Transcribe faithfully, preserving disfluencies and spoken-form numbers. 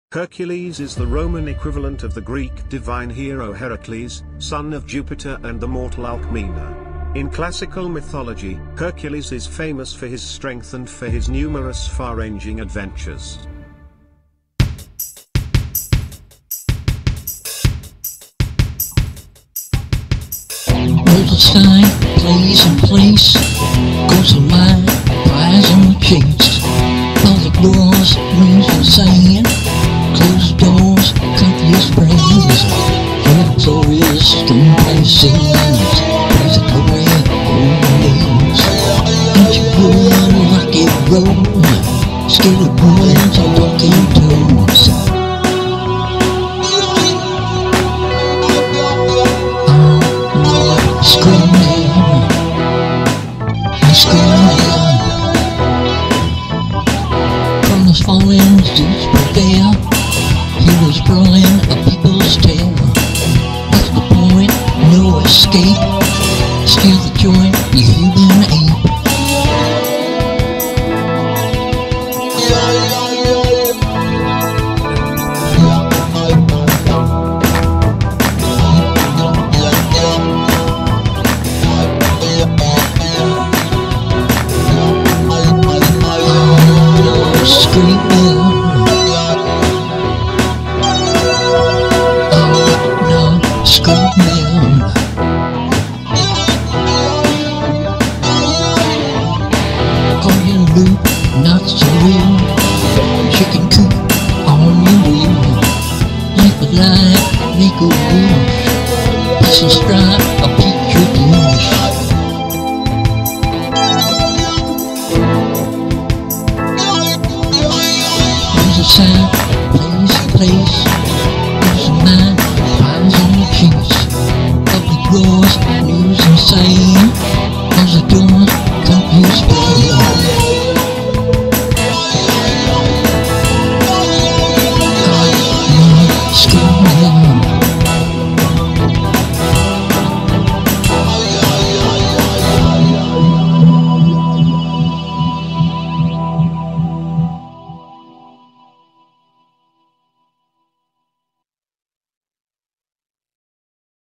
Hercules is the Roman equivalent of the Greek divine hero Heracles, son of Jupiter and the mortal Alcmena. In classical mythology, Hercules is famous for his strength and for his numerous far-ranging adventures. Where the sky plays in place, goes a line, prize on the chase. Public doors, rings and sand, closed doors, confused brains. Victorious, screenplay scenes, praise the glory of golden days. Ancient wood, rocky road, scaly ruins and walking toes. Screaming, and screaming. From the fallen seas prevail, he was brawling a people's tale. What's the point? No escape. Steal the joint, you human ape.